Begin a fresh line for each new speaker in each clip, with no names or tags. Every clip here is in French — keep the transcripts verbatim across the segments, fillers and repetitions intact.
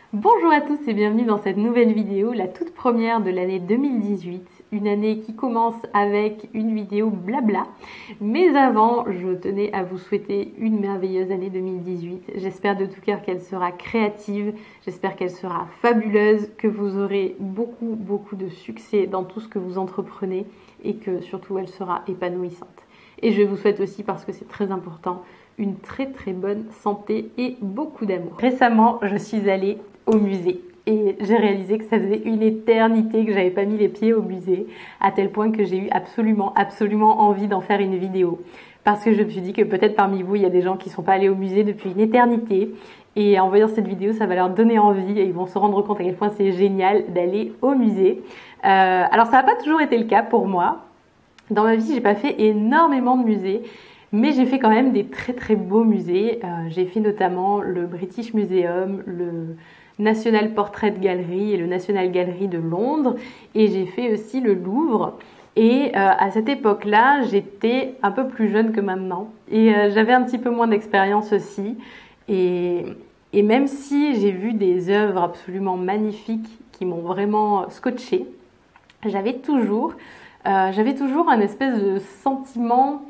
Bonjour à tous et bienvenue dans cette nouvelle vidéo, la toute première de l'année deux mille dix-huit, une année qui commence avec une vidéo blabla. Mais avant, je tenais à vous souhaiter une merveilleuse année deux mille dix-huit. J'espère de tout cœur qu'elle sera créative, j'espère qu'elle sera fabuleuse, que vous aurez beaucoup beaucoup de succès dans tout ce que vous entreprenez et que surtout elle sera épanouissante. Et je vous souhaite aussi, parce que c'est très important, une très très bonne santé et beaucoup d'amour. Récemment, je suis allée au musée et j'ai réalisé que ça faisait une éternité que j'avais pas mis les pieds au musée, à tel point que j'ai eu absolument absolument envie d'en faire une vidéo, parce que je me suis dit que peut-être parmi vous il y a des gens qui sont pas allés au musée depuis une éternité, et en voyant cette vidéo ça va leur donner envie et ils vont se rendre compte à quel point c'est génial d'aller au musée. Euh, alors ça n'a pas toujours été le cas pour moi. Dans ma vie j'ai pas fait énormément de musées, mais j'ai fait quand même des très très beaux musées. Euh, j'ai fait notamment le British Museum, le National Portrait Gallery et le National Gallery de Londres, et j'ai fait aussi le Louvre. Et euh, à cette époque-là, j'étais un peu plus jeune que maintenant et euh, j'avais un petit peu moins d'expérience aussi. Et, et même si j'ai vu des œuvres absolument magnifiques qui m'ont vraiment scotché, j'avais toujours, euh, j'avais toujours un espèce de sentiment.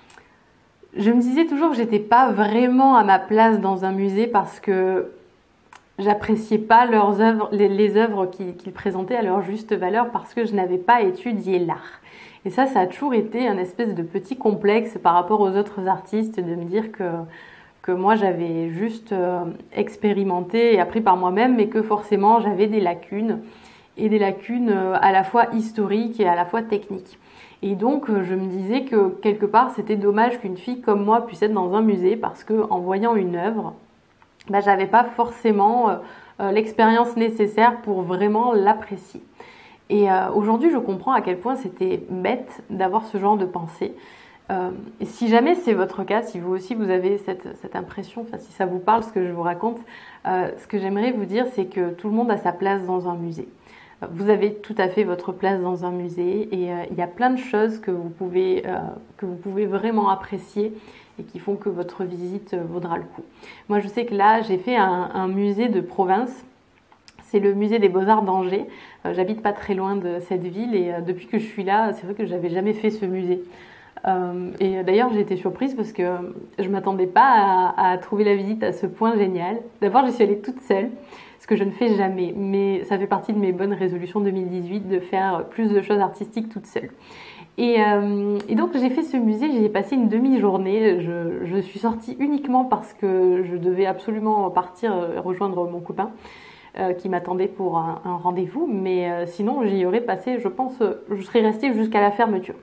Je me disais toujours que j'étais pas vraiment à ma place dans un musée parce que j'appréciais pas leurs œuvres, les, les œuvres qu'ils qu'ils présentaient à leur juste valeur, parce que je n'avais pas étudié l'art. Et ça, ça a toujours été un espèce de petit complexe par rapport aux autres artistes, de me dire que, que moi j'avais juste euh, expérimenté et appris par moi-même, mais que forcément j'avais des lacunes, et des lacunes euh, à la fois historiques et à la fois techniques. Et donc euh, je me disais que quelque part c'était dommage qu'une fille comme moi puisse être dans un musée, parce que en voyant une œuvre, bah, j'avais pas forcément euh, l'expérience nécessaire pour vraiment l'apprécier. Et euh, aujourd'hui, je comprends à quel point c'était bête d'avoir ce genre de pensée. Euh, et si jamais c'est votre cas, si vous aussi vous avez cette, cette impression, enfin si ça vous parle ce que je vous raconte, euh, ce que j'aimerais vous dire, c'est que tout le monde a sa place dans un musée. Vous avez tout à fait votre place dans un musée, et euh, il y a plein de choses que vous pouvez, euh, que vous pouvez vraiment apprécier et qui font que votre visite vaudra le coup. Moi, je sais que là, j'ai fait un, un musée de province. C'est le musée des Beaux-Arts d'Angers. Euh, j'habite pas très loin de cette ville, et euh, depuis que je suis là, c'est vrai que j'avais jamais fait ce musée. Euh, et d'ailleurs, j'ai été surprise parce que je m'attendais pas à, à trouver la visite à ce point génial. D'abord, j'y suis allée toute seule, ce que je ne fais jamais, mais ça fait partie de mes bonnes résolutions deux mille dix-huit de faire plus de choses artistiques toute seule. Et, euh, et donc j'ai fait ce musée, j'y ai passé une demi-journée. Je, je suis sortie uniquement parce que je devais absolument partir rejoindre mon copain euh, qui m'attendait pour un, un rendez-vous, mais euh, sinon j'y aurais passé, je pense, je serais restée jusqu'à la fermeture.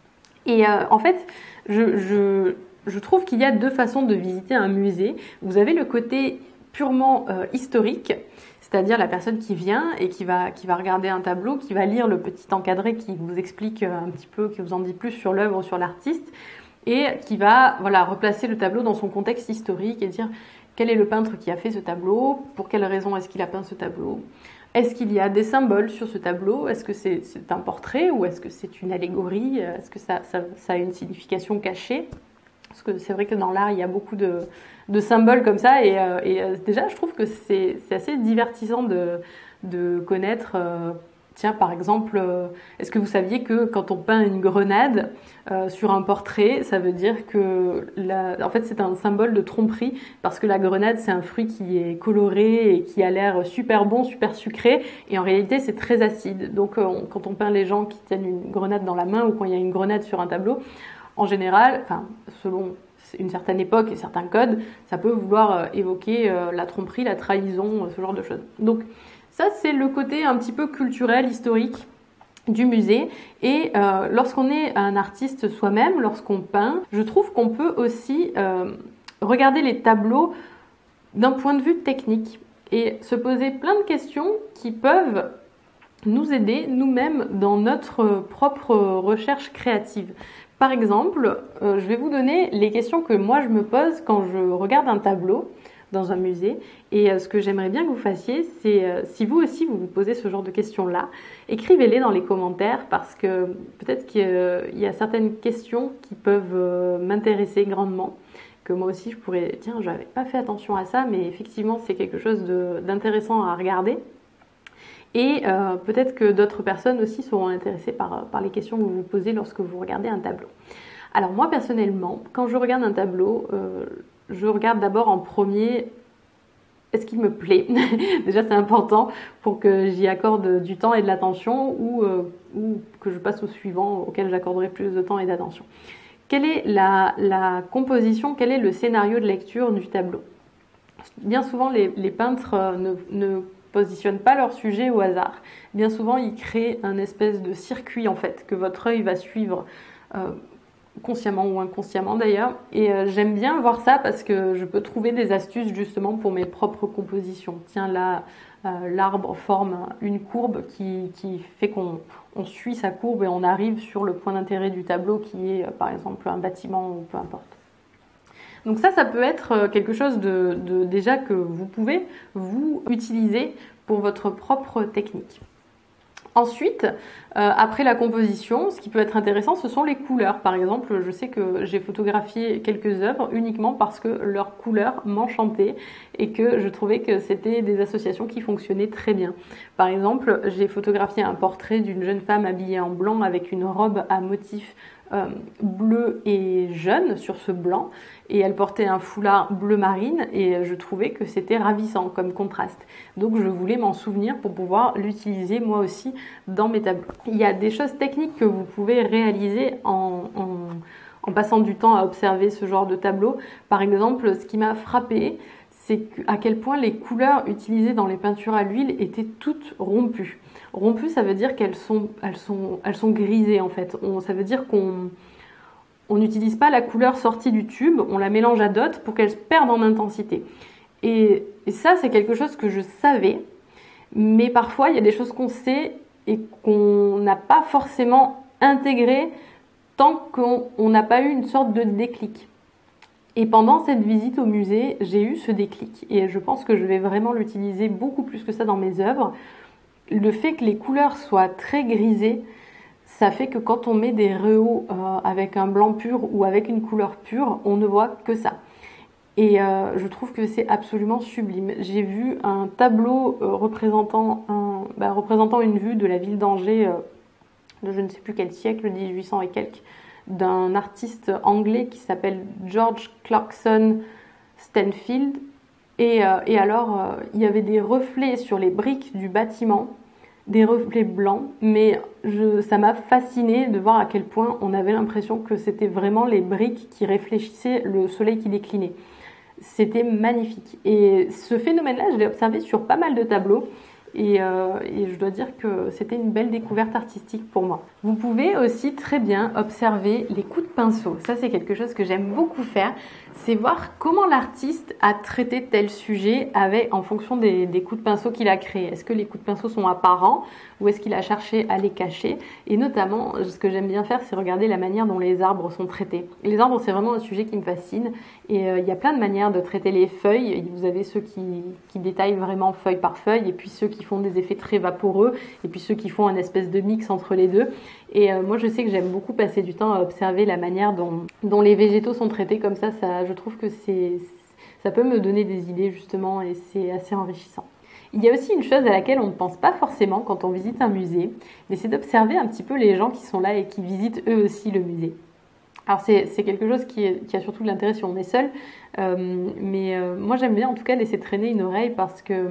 Et euh, en fait, je, je, je trouve qu'il y a deux façons de visiter un musée. Vous avez le côté purement euh, historique, c'est-à-dire la personne qui vient et qui va, qui va regarder un tableau, qui va lire le petit encadré qui vous explique un petit peu, qui vous en dit plus sur l'œuvre, sur l'artiste, et qui va voilà, replacer le tableau dans son contexte historique et dire quel est le peintre qui a fait ce tableau, pour quelle raison est-ce qu'il a peint ce tableau, est-ce qu'il y a des symboles sur ce tableau, est-ce que c'est, c'est un portrait ou est-ce que c'est une allégorie, est-ce que ça, ça, ça a une signification cachée. Parce que c'est vrai que dans l'art, il y a beaucoup de, de symboles comme ça. Et, euh, et euh, déjà, je trouve que c'est, c'est assez divertissant de, de connaître. Euh, tiens, par exemple, euh, est-ce que vous saviez que quand on peint une grenade euh, sur un portrait, ça veut dire que, la, en fait, c'est un symbole de tromperie, parce que la grenade, c'est un fruit qui est coloré et qui a l'air super bon, super sucré. Et en réalité, c'est très acide. Donc, euh, on, quand on peint les gens qui tiennent une grenade dans la main, ou quand il y a une grenade sur un tableau, en général, enfin, selon une certaine époque et certains codes, ça peut vouloir euh, évoquer euh, la tromperie, la trahison, euh, ce genre de choses. Donc ça, c'est le côté un petit peu culturel, historique du musée. Et euh, lorsqu'on est un artiste soi-même, lorsqu'on peint, je trouve qu'on peut aussi euh, regarder les tableaux d'un point de vue technique et se poser plein de questions qui peuvent nous aider nous-mêmes dans notre propre recherche créative. Par exemple, euh, je vais vous donner les questions que moi je me pose quand je regarde un tableau dans un musée. Et euh, ce que j'aimerais bien que vous fassiez, c'est, euh, si vous aussi vous vous posez ce genre de questions-là, écrivez-les dans les commentaires, parce que peut-être qu'il y a certaines questions qui peuvent euh, m'intéresser grandement. que moi aussi je pourrais, tiens, je n'avais pas fait attention à ça, mais effectivement c'est quelque chose d'intéressant à regarder. Et euh, peut-être que d'autres personnes aussi seront intéressées par, par les questions que vous vous posez lorsque vous regardez un tableau. Alors moi personnellement, quand je regarde un tableau, euh, je regarde d'abord en premier, est-ce qu'il me plaît? Déjà c'est important pour que j'y accorde du temps et de l'attention, ou, euh, ou que je passe au suivant auquel j'accorderai plus de temps et d'attention. Quelle est la, la composition, quel est le scénario de lecture du tableau? Bien souvent les, les peintres ne, ne positionnent pas leur sujet au hasard. Bien souvent ils créent un espèce de circuit en fait, que votre œil va suivre euh, consciemment ou inconsciemment d'ailleurs, et euh, j'aime bien voir ça parce que je peux trouver des astuces justement pour mes propres compositions. Tiens là, euh, l'arbre forme une courbe qui, qui fait qu'on on suit sa courbe et on arrive sur le point d'intérêt du tableau qui est euh, par exemple un bâtiment ou peu importe. Donc ça, ça peut être quelque chose de, de déjà que vous pouvez vous utiliser pour votre propre technique. Ensuite, euh, après la composition, ce qui peut être intéressant, ce sont les couleurs. Par exemple, je sais que j'ai photographié quelques œuvres uniquement parce que leurs couleurs m'enchantaient et que je trouvais que c'était des associations qui fonctionnaient très bien. Par exemple, j'ai photographié un portrait d'une jeune femme habillée en blanc avec une robe à motifs euh, bleu et jaune sur ce blanc, et elle portait un foulard bleu marine et je trouvais que c'était ravissant comme contraste. Donc je voulais m'en souvenir pour pouvoir l'utiliser moi aussi dans mes tableaux. Il y a des choses techniques que vous pouvez réaliser en, en, en passant du temps à observer ce genre de tableau. Par exemple, ce qui m'a frappé, c'est à quel point les couleurs utilisées dans les peintures à l'huile étaient toutes rompues. Rompues, ça veut dire qu'elles sont, elles sont, elles sont grisées en fait. On, ça veut dire qu'on on n'utilise pas la couleur sortie du tube, on la mélange à d'autres pour qu'elle perde en intensité. Et, et ça, c'est quelque chose que je savais, mais parfois il y a des choses qu'on sait et qu'on n'a pas forcément intégré tant qu'on n'a pas eu une sorte de déclic. Et pendant cette visite au musée, j'ai eu ce déclic et je pense que je vais vraiment l'utiliser beaucoup plus que ça dans mes œuvres. Le fait que les couleurs soient très grisées, ça fait que quand on met des rehauts euh, avec un blanc pur ou avec une couleur pure, on ne voit que ça. Et euh, je trouve que c'est absolument sublime. J'ai vu un tableau euh, représentant, un, bah, représentant une vue de la ville d'Angers euh, de je ne sais plus quel siècle, dix-huit cents et quelques, d'un artiste anglais qui s'appelle George Clarkson Stanfield. Et, euh, et alors, euh, il y avait des reflets sur les briques du bâtiment, des reflets blancs, mais je, ça m'a fasciné de voir à quel point on avait l'impression que c'était vraiment les briques qui réfléchissaient le soleil qui déclinait. C'était magnifique. Et ce phénomène-là, je l'ai observé sur pas mal de tableaux. Et, euh, et je dois dire que c'était une belle découverte artistique pour moi. Vous pouvez aussi très bien observer les coups de pinceau. Ça, c'est quelque chose que j'aime beaucoup faire. C'est voir comment l'artiste a traité tel sujet avec, en fonction des, des coups de pinceau qu'il a créés. Est-ce que les coups de pinceau sont apparents ou est-ce qu'il a cherché à les cacher? Et notamment, ce que j'aime bien faire, c'est regarder la manière dont les arbres sont traités. Les arbres, c'est vraiment un sujet qui me fascine. Et euh, il y a plein de manières de traiter les feuilles. Vous avez ceux qui, qui détaillent vraiment feuille par feuille et puis ceux qui font des effets très vaporeux et puis ceux qui font un espèce de mix entre les deux. Et euh, moi je sais que j'aime beaucoup passer du temps à observer la manière dont, dont les végétaux sont traités comme ça, ça je trouve que c'est, ça peut me donner des idées justement et c'est assez enrichissant. Il y a aussi une chose à laquelle on ne pense pas forcément quand on visite un musée, mais c'est d'observer un petit peu les gens qui sont là et qui visitent eux aussi le musée. Alors c'est, c'est quelque chose qui, est, qui a surtout de l'intérêt si on est seul, euh, mais euh, moi j'aime bien en tout cas laisser traîner une oreille parce que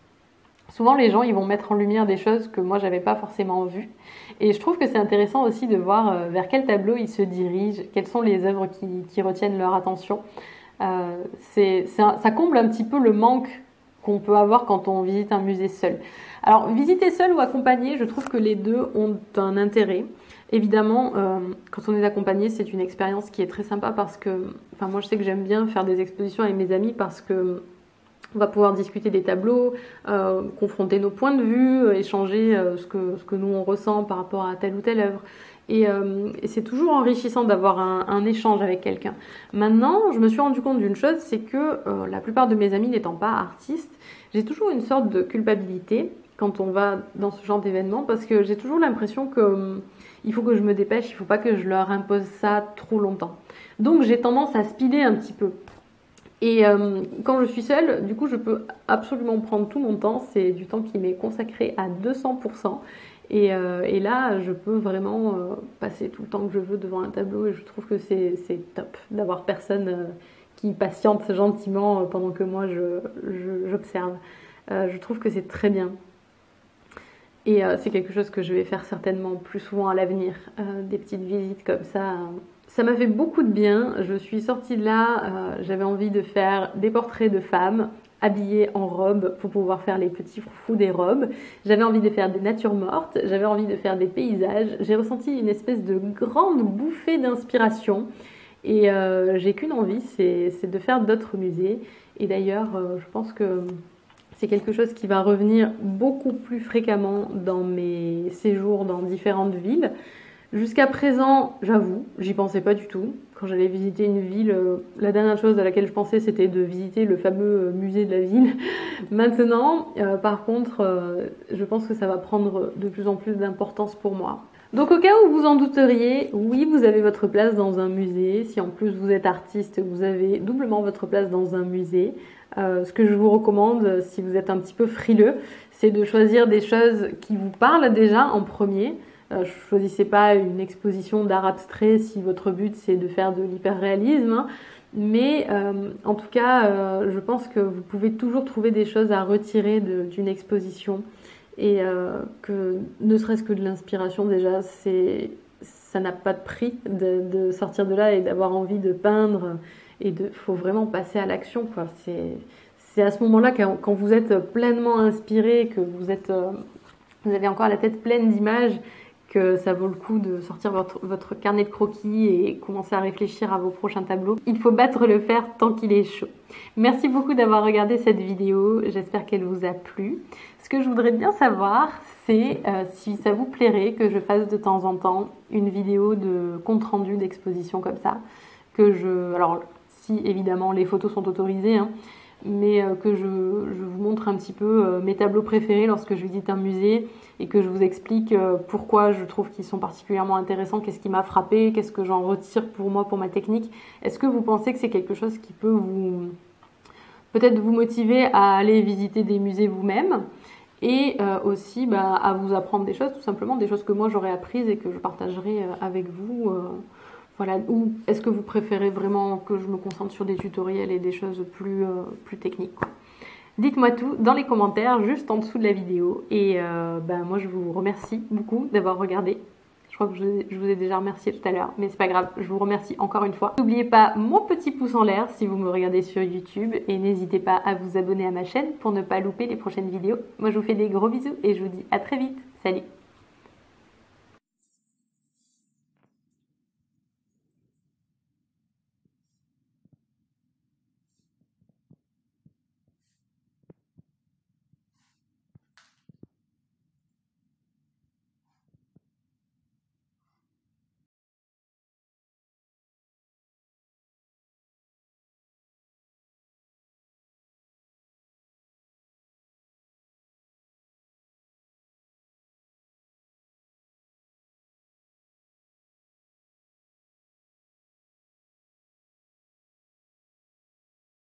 souvent les gens ils vont mettre en lumière des choses que moi j'avais pas forcément vues et je trouve que c'est intéressant aussi de voir euh, vers quel tableau ils se dirigent, quelles sont les œuvres qui, qui retiennent leur attention. Euh, c'est, c'est un, ça comble un petit peu le manque qu'on peut avoir quand on visite un musée seul. Alors visiter seul ou accompagné, je trouve que les deux ont un intérêt. Évidemment, euh, quand on est accompagné, c'est une expérience qui est très sympa parce que, enfin moi je sais que j'aime bien faire des expositions avec mes amis parce que on va pouvoir discuter des tableaux, euh, confronter nos points de vue, échanger euh, ce que, ce que nous on ressent par rapport à telle ou telle œuvre. Et, euh, et c'est toujours enrichissant d'avoir un, un échange avec quelqu'un. Maintenant, je me suis rendu compte d'une chose, c'est que euh, la plupart de mes amis n'étant pas artistes, j'ai toujours une sorte de culpabilité quand on va dans ce genre d'événement, parce que j'ai toujours l'impression que hum, il faut que je me dépêche, il faut pas que je leur impose ça trop longtemps. Donc j'ai tendance à speeder un petit peu. Et euh, quand je suis seule, du coup, je peux absolument prendre tout mon temps. C'est du temps qui m'est consacré à deux cents pour cent. Et, euh, et là, je peux vraiment euh, passer tout le temps que je veux devant un tableau. Et je trouve que c'est top d'avoir personne euh, qui patiente gentiment pendant que moi, j'observe. Je, je, euh, je trouve que c'est très bien. Et euh, c'est quelque chose que je vais faire certainement plus souvent à l'avenir. Euh, des petites visites comme ça. Ça m'a fait beaucoup de bien. Je suis sortie de là, euh, j'avais envie de faire des portraits de femmes habillées en robe pour pouvoir faire les petits froufrous des robes. J'avais envie de faire des natures mortes, j'avais envie de faire des paysages. J'ai ressenti une espèce de grande bouffée d'inspiration. Et euh, j'ai qu'une envie, c'est de faire d'autres musées. Et d'ailleurs, euh, je pense que c'est quelque chose qui va revenir beaucoup plus fréquemment dans mes séjours dans différentes villes. Jusqu'à présent, j'avoue, j'y pensais pas du tout. Quand j'allais visiter une ville, euh, la dernière chose à laquelle je pensais, c'était de visiter le fameux euh, musée de la ville. Maintenant, euh, par contre, euh, je pense que ça va prendre de plus en plus d'importance pour moi. Donc au cas où vous en douteriez, oui, vous avez votre place dans un musée. Si en plus vous êtes artiste, vous avez doublement votre place dans un musée. Euh, ce que je vous recommande, si vous êtes un petit peu frileux, c'est de choisir des choses qui vous parlent déjà en premier. Euh, choisissez pas une exposition d'art abstrait si votre but c'est de faire de l'hyperréalisme, hein. Mais euh, en tout cas, euh, je pense que vous pouvez toujours trouver des choses à retirer d'une exposition et euh, que ne serait-ce que de l'inspiration déjà, c'est ça n'a pas de prix de, de sortir de là et d'avoir envie de peindre et de faut vraiment passer à l'action quoi. C'est c'est à ce moment-là quand, quand vous êtes pleinement inspiré, que vous êtes euh, vous avez encore la tête pleine d'images, que ça vaut le coup de sortir votre, votre carnet de croquis et commencer à réfléchir à vos prochains tableaux. Il faut battre le fer tant qu'il est chaud. Merci beaucoup d'avoir regardé cette vidéo, j'espère qu'elle vous a plu. Ce que je voudrais bien savoir, c'est euh, si ça vous plairait que je fasse de temps en temps une vidéo de compte-rendu d'exposition comme ça. Que je, alors, si évidemment les photos sont autorisées, hein, mais euh, que je, je vous montre un petit peu euh, mes tableaux préférés lorsque je visite un musée et que je vous explique euh, pourquoi je trouve qu'ils sont particulièrement intéressants, qu'est-ce qui m'a frappé, qu'est-ce que j'en retire pour moi, pour ma technique. Est-ce que vous pensez que c'est quelque chose qui peut vous peut-être vous motiver à aller visiter des musées vous-même et euh, aussi bah, à vous apprendre des choses, tout simplement des choses que moi j'aurais apprises et que je partagerai euh, avec vous. Euh, Voilà. Ou est-ce que vous préférez vraiment que je me concentre sur des tutoriels et des choses plus, euh, plus techniques quoi. Dites-moi tout dans les commentaires juste en dessous de la vidéo. Et euh, ben, moi je vous remercie beaucoup d'avoir regardé. Je crois que je, je vous ai déjà remercié tout à l'heure, mais c'est pas grave, je vous remercie encore une fois. N'oubliez pas mon petit pouce en l'air si vous me regardez sur YouTube et n'hésitez pas à vous abonner à ma chaîne pour ne pas louper les prochaines vidéos. Moi je vous fais des gros bisous et je vous dis à très vite. Salut!